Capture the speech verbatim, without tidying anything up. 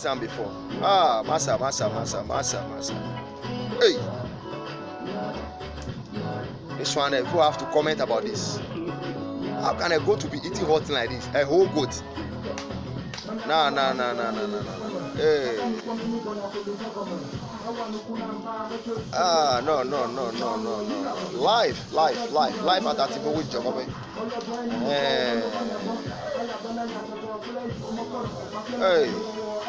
some before. Ah, massa, massa, massa, massa, massa. Hey, this one, people have to comment about this. How can a goat to be eating hot thing like this? A whole goat? Nah, nah, nah, nah, nah, nah, nah. Hey. Ah, no, no, no, no, no, no. Life, life, life, life at that table with Jacob. Hey. Hey.